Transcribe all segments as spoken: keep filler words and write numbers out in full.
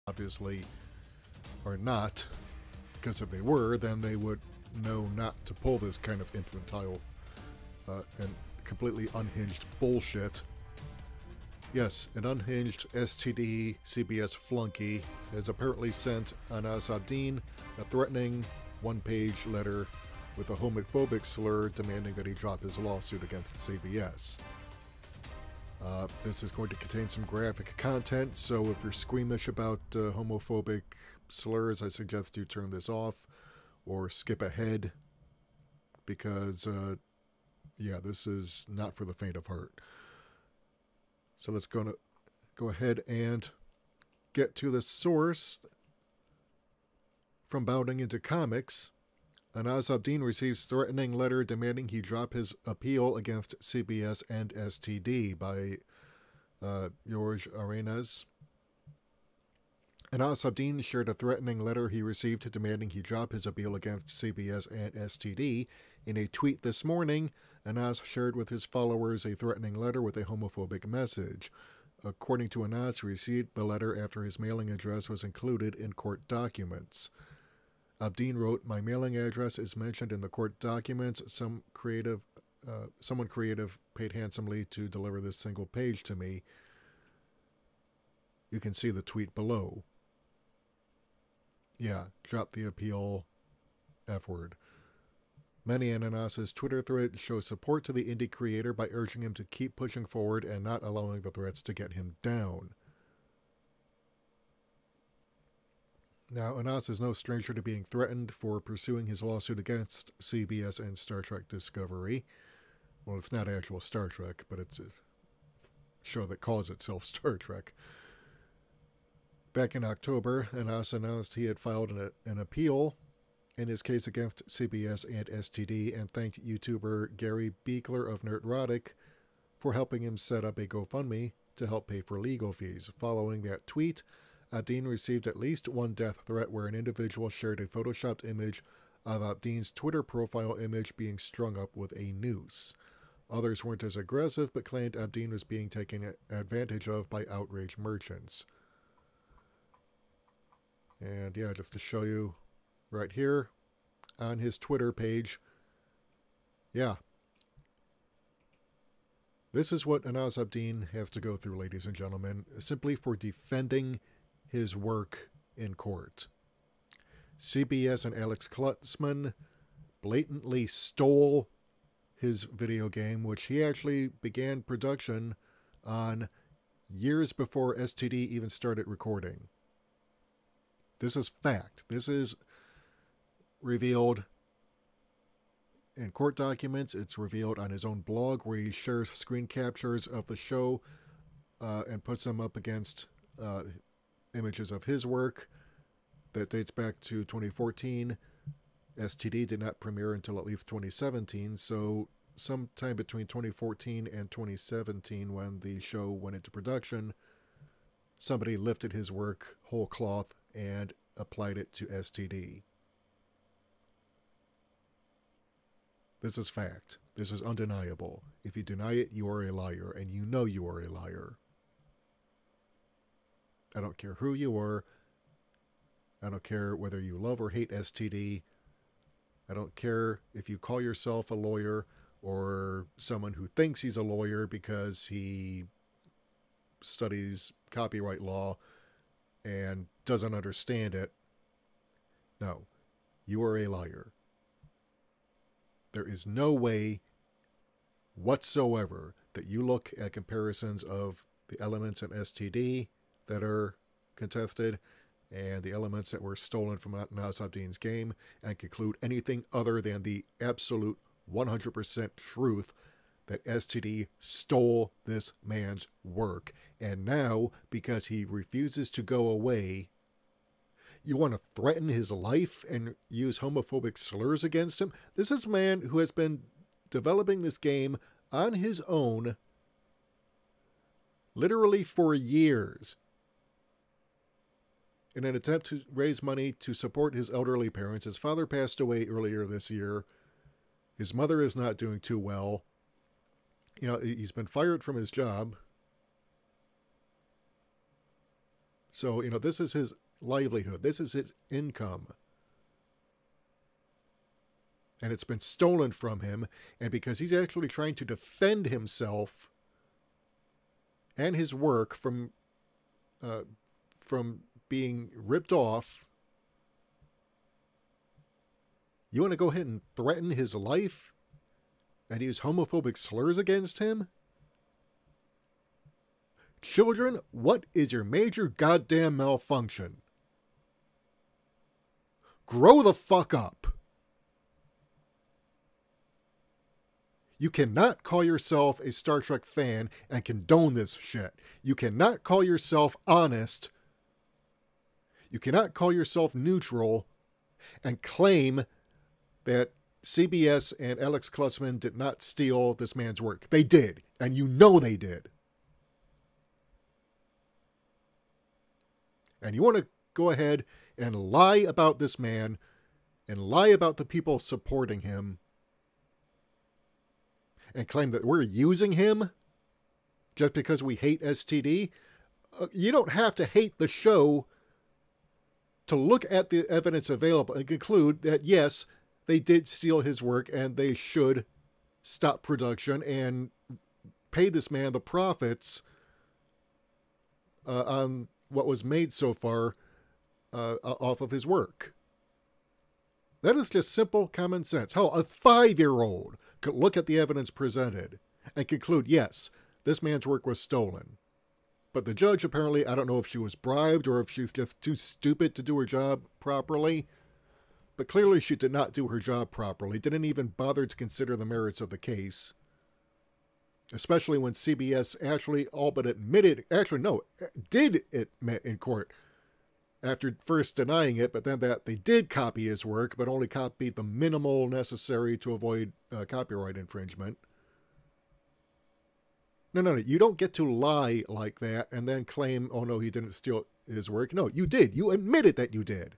obviously are not, because if they were, then they would know not to pull this kind of infantile uh, and completely unhinged bullshit. Yes, an unhinged S T D C B S flunky has apparently sent Anas Abdeen a threatening one-page letter with a homophobic slur demanding that he drop his lawsuit against C B S. Uh, this is going to contain some graphic content, so if you're squeamish about uh, homophobic slurs, I suggest you turn this off or skip ahead, because, uh, yeah, this is not for the faint of heart. So let's go, to, go ahead and get to the source. From Bounding Into Comics, Anas Abdeen receives threatening letter demanding he drop his appeal against C B S and S T D by uh, George Arenas. Anas Abdeen shared a threatening letter he received demanding he drop his appeal against C B S and S T D. In a tweet this morning, Anas shared with his followers a threatening letter with a homophobic message. According to Anas, he received the letter after his mailing address was included in court documents. Abdeen wrote, "My mailing address is mentioned in the court documents. Some creative, uh, someone creative paid handsomely to deliver this single page to me." You can see the tweet below. Yeah, drop the appeal, F word. Many in Anas's Twitter thread show support to the indie creator by urging him to keep pushing forward and not allowing the threats to get him down. Now, Anas is no stranger to being threatened for pursuing his lawsuit against C B S and Star Trek Discovery. Well, it's not actual Star Trek, but it's a show that calls itself Star Trek. Back in October, Anas announced he had filed an, an appeal in his case against C B S and S T D and thanked YouTuber Gary Beekler of Nerdrotic for helping him set up a GoFundMe to help pay for legal fees. Following that tweet, Abdeen received at least one death threat where an individual shared a photoshopped image of Abdeen's Twitter profile image being strung up with a noose. Others weren't as aggressive, but claimed Abdeen was being taken advantage of by outraged merchants. And yeah, just to show you right here on his Twitter page, yeah. This is what Anas Abdeen has to go through, ladies and gentlemen, simply for defending his work in court. C B S and Alex Klutzman blatantly stole his video game, which he actually began production on years before S T D even started recording. This is fact. This is revealed in court documents. It's revealed on his own blog where he shares screen captures of the show uh, and puts them up against uh, images of his work that dates back to twenty fourteen. S T D did not premiere until at least twenty seventeen, so sometime between twenty fourteen and twenty seventeen, when the show went into production, somebody lifted his work whole cloth and applied it to S T D. This is fact. This is undeniable. If you deny it, you are a liar, and you know you are a liar. I don't care who you are. I don't care whether you love or hate S T D. I don't care if you call yourself a lawyer or someone who thinks he's a lawyer because he studies copyright law and doesn't understand it. No, you are a liar. There is no way whatsoever that you look at comparisons of the elements in S T D that are contested and the elements that were stolen from Anas Abdeen's game and conclude anything other than the absolute one hundred percent truth that S T D stole this man's work. And now, because he refuses to go away, you want to threaten his life and use homophobic slurs against him? This is a man who has been developing this game on his own literally for years in an attempt to raise money to support his elderly parents. His father passed away earlier this year. His mother is not doing too well. You know, he's been fired from his job. So, you know, this is his livelihood. This is his income. And it's been stolen from him. And because he's actually trying to defend himself and his work from uh, from being ripped off, you want to go ahead and threaten his life and use homophobic slurs against him? Children, what is your major goddamn malfunction? Grow the fuck up. You cannot call yourself a Star Trek fan and condone this shit. You cannot call yourself honest. You cannot call yourself neutral and claim that C B S and Alex Klutzman did not steal this man's work. They did, and you know they did. And you want to go ahead and lie about this man and lie about the people supporting him and claim that we're using him just because we hate S T D? Uh, you don't have to hate the show to look at the evidence available and conclude that, yes, they did steal his work and they should stop production and pay this man the profits uh, on what was made so far uh, off of his work. That is just simple common sense. How a five-year-old could look at the evidence presented and conclude, yes, this man's work was stolen. But the judge apparently, I don't know if she was bribed or if she's just too stupid to do her job properly, but clearly she did not do her job properly, didn't even bother to consider the merits of the case. Especially when C B S actually all but admitted, actually no, did admit in court, after first denying it, but then that they did copy his work, but only copied the minimal necessary to avoid uh, copyright infringement. No, no, no, you don't get to lie like that and then claim, oh no, he didn't steal his work. No, you did. You admitted that you did.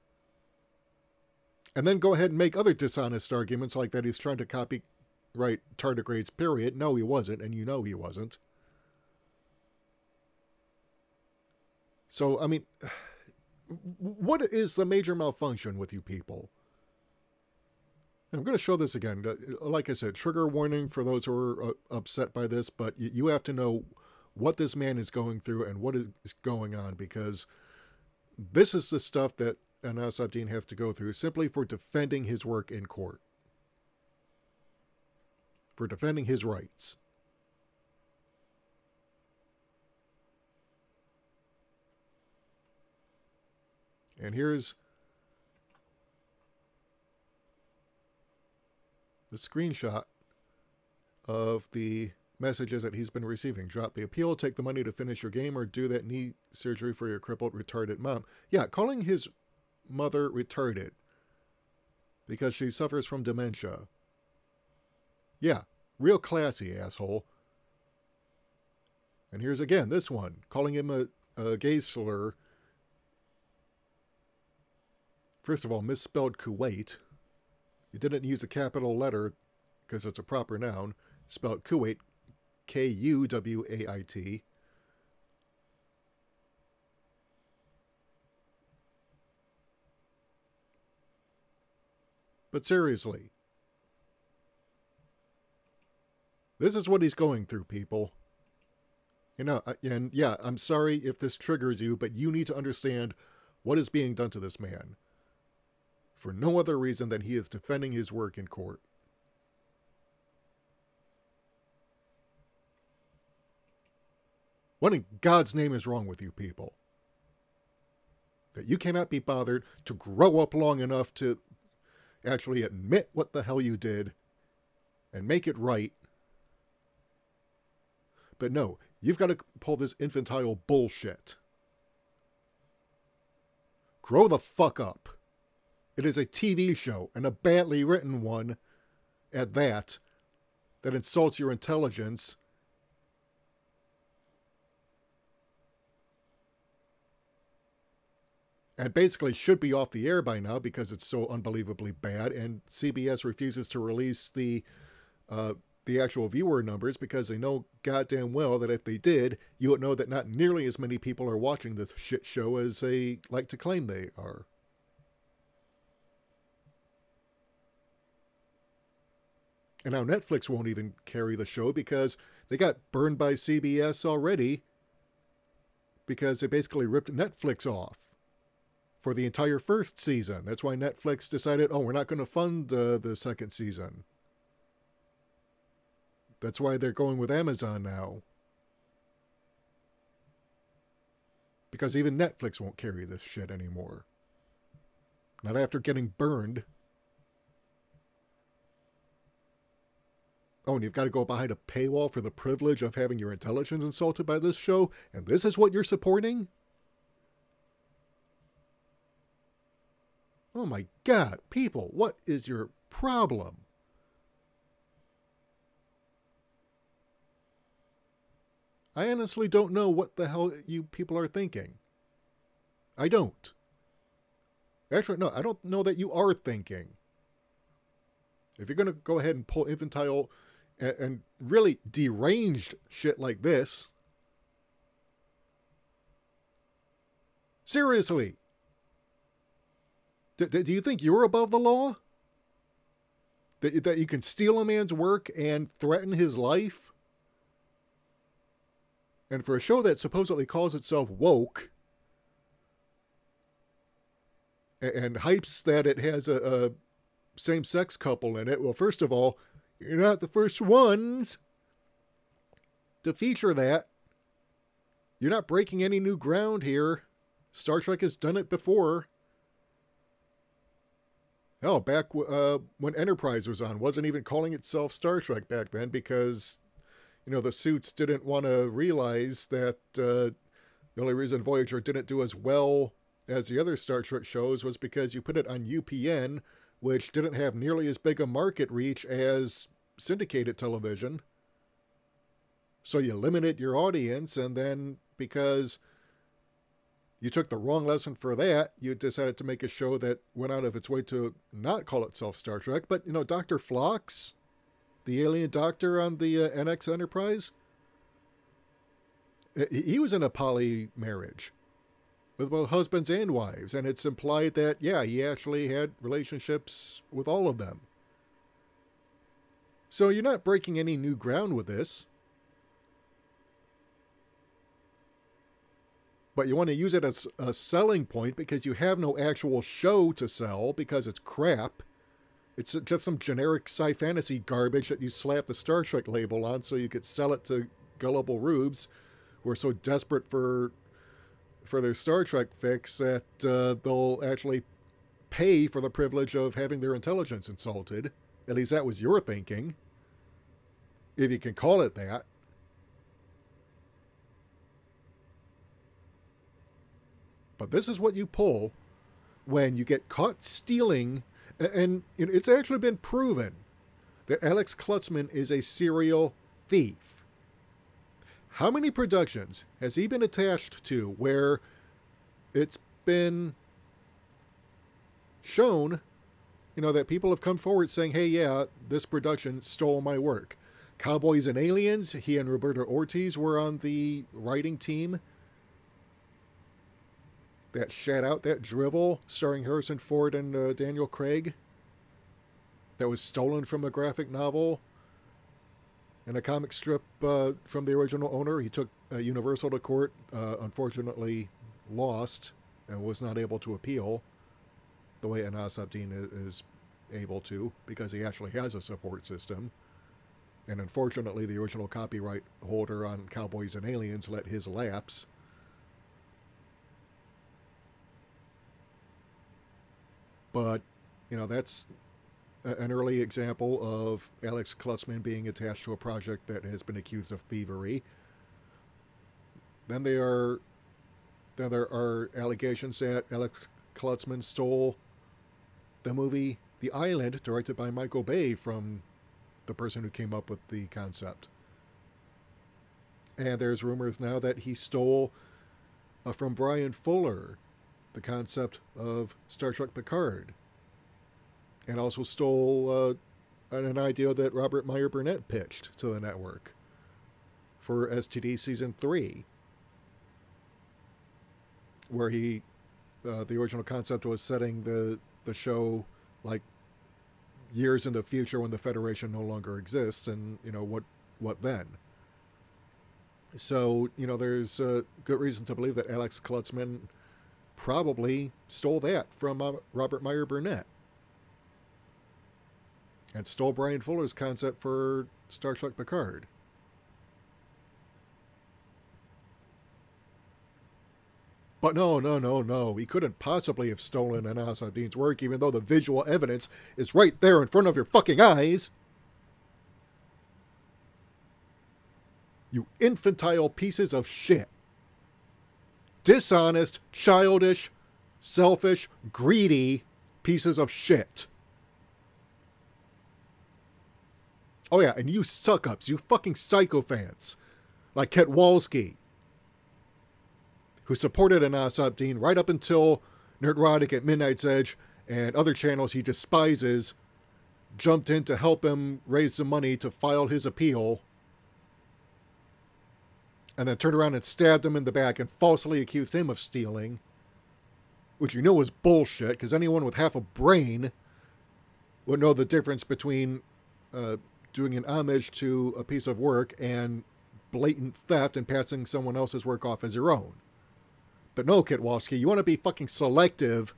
And then go ahead and make other dishonest arguments like that he's trying to copyright tardigrades, period. No, he wasn't, and you know he wasn't. So, I mean, what is the major malfunction with you people? I'm going to show this again. Like I said, trigger warning for those who are uh, upset by this, but you have to know what this man is going through and what is going on, because this is the stuff that Anas Abdeen has to go through simply for defending his work in court. For defending his rights. And here's the screenshot of the messages that he's been receiving. Drop the appeal, take the money to finish your game, or do that knee surgery for your crippled, retarded mom. Yeah, calling his mother retarded because she suffers from dementia. Yeah, real classy, asshole. And here's again this one, calling him a, a gay slur. First of all, misspelled Kuwait. You didn't use a capital letter because it's a proper noun. Spelled Kuwait, K U W A I T. But seriously, this is what he's going through, people. You know, and yeah, I'm sorry if this triggers you, but you need to understand what is being done to this man. For no other reason than he is defending his work in court. What in God's name is wrong with you people? That you cannot be bothered to grow up long enough to actually admit what the hell you did and make it right. But no, you've got to pull this infantile bullshit. Grow the fuck up. It is a T V show, and a badly written one at that, that insults your intelligence. And basically should be off the air by now because it's so unbelievably bad, and C B S refuses to release the uh, the actual viewer numbers because they know goddamn well that if they did, you would know that not nearly as many people are watching this shit show as they like to claim they are. And now Netflix won't even carry the show because they got burned by C B S already because they basically ripped Netflix off for the entire first season. That's why Netflix decided, oh, we're not going to fund uh, the second season. That's why they're going with Amazon now. Because even Netflix won't carry this shit anymore. Not after getting burned. Oh, and you've got to go behind a paywall for the privilege of having your intelligence insulted by this show, and this is what you're supporting? Oh my God, people, what is your problem? I honestly don't know what the hell you people are thinking. I don't. Actually, no, I don't know that you are thinking. If you're going to go ahead and pull infantile and, and really deranged shit like this, seriously, do, do you think you're above the law? That, that you can steal a man's work and threaten his life? And for a show that supposedly calls itself woke and, and hypes that it has a, a same-sex couple in it, well, first of all, you're not the first ones to feature that. You're not breaking any new ground here. Star Trek has done it before. Hell, back uh, when Enterprise was on, wasn't even calling itself Star Trek back then because, you know, the suits didn't want to realize that uh, the only reason Voyager didn't do as well as the other Star Trek shows was because you put it on U P N, which didn't have nearly as big a market reach as syndicated television. So you limited your audience, and then because you took the wrong lesson for that, you decided to make a show that went out of its way to not call itself Star Trek. But, you know, Doctor Phlox, the alien doctor on the uh, N X Enterprise, he was in a poly marriage with both husbands and wives, and it's implied that, yeah, he actually had relationships with all of them. So you're not breaking any new ground with this. But you want to use it as a selling point because you have no actual show to sell because it's crap. It's just some generic sci-fantasy garbage that you slap the Star Trek label on so you could sell it to gullible rubes who are so desperate for for their Star Trek fix that uh, they'll actually pay for the privilege of having their intelligence insulted. At least that was your thinking, if you can call it that. But this is what you pull when you get caught stealing, and it's actually been proven that Alex Kurtzman is a serial thief. How many productions has he been attached to where it's been shown, you know, that people have come forward saying, hey, yeah, this production stole my work? Cowboys and Aliens, he and Roberto Ortiz were on the writing team. That shat out, that drivel, starring Harrison Ford and uh, Daniel Craig, that was stolen from a graphic novel and a comic strip uh, from the original owner. He took uh, Universal to court, uh, unfortunately lost, and was not able to appeal the way Anas Abdin is able to, because he actually has a support system. And unfortunately, the original copyright holder on Cowboys and Aliens let his lapse. But, you know, that's an early example of Alex Kurtzman being attached to a project that has been accused of thievery. Then there are, then there are allegations that Alex Kurtzman stole the movie The Island, directed by Michael Bay, from the person who came up with the concept. And there's rumors now that he stole uh, from Brian Fuller the concept of Star Trek Picard, and also stole uh, an idea that Robert Meyer Burnett pitched to the network for S T D Season three, where he, uh, the original concept was setting the, the show like years in the future when the Federation no longer exists, and, you know, what, what then? So, you know, there's a good reason to believe that Alex Klutzman probably stole that from uh, Robert Meyer Burnett. And stole Brian Fuller's concept for Star Trek Picard. But no, no, no, no. He couldn't possibly have stolen Anas Abdeen's work, even though the visual evidence is right there in front of your fucking eyes. You infantile pieces of shit. Dishonest, childish, selfish, greedy pieces of shit. Oh yeah, and you suck-ups, you fucking psychophants, like Ketwalski, who supported Anas Abdeen right up until Nerdrotic at Midnight's Edge and other channels he despises jumped in to help him raise the money to file his appeal, and then turned around and stabbed him in the back and falsely accused him of stealing, which you know was bullshit, because anyone with half a brain would know the difference between uh, doing an homage to a piece of work and blatant theft and passing someone else's work off as your own. But no, Ketwalski, you want to be fucking selective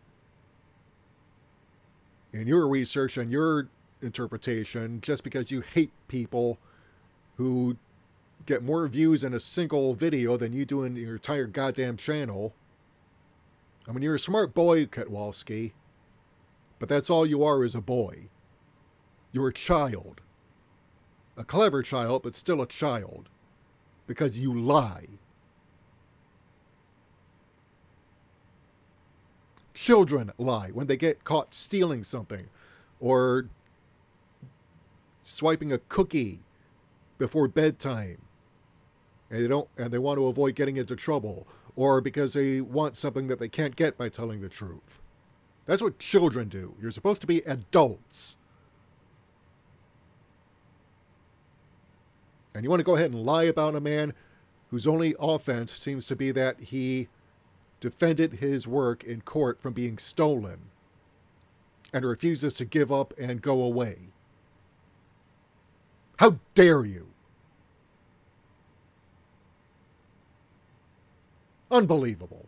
in your research and your interpretation just because you hate people who get more views in a single video than you do in your entire goddamn channel. I mean, you're a smart boy, Ketwalski, but that's all you are is a boy. You're a child. A clever child, but still a child. Because you lie. Children lie when they get caught stealing something, or swiping a cookie before bedtime, and they don't, and they want to avoid getting into trouble, or because they want something that they can't get by telling the truth. That's what children do. You're supposed to be adults. And you want to go ahead and lie about a man whose only offense seems to be that he defended his work in court from being stolen and refuses to give up and go away. How dare you? Unbelievable.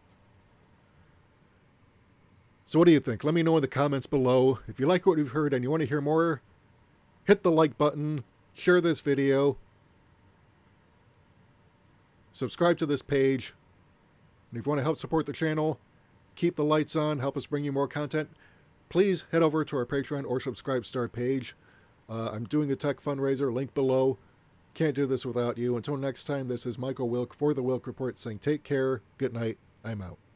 So what do you think? Let me know in the comments below. If you like what you've heard and you want to hear more, hit the like button, share this video, subscribe to this page, and if you want to help support the channel, keep the lights on, help us bring you more content, please head over to our Patreon or Subscribe Star page. Uh, I'm doing a tech fundraiser, link below. Can't do this without you. Until next time, this is Michael Wilk for The Wilk Report saying take care, good night, I'm out.